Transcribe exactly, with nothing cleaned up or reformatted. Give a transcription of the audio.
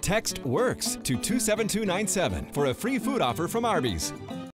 Text WORKS to two seven two nine seven for a free food offer from Arby's.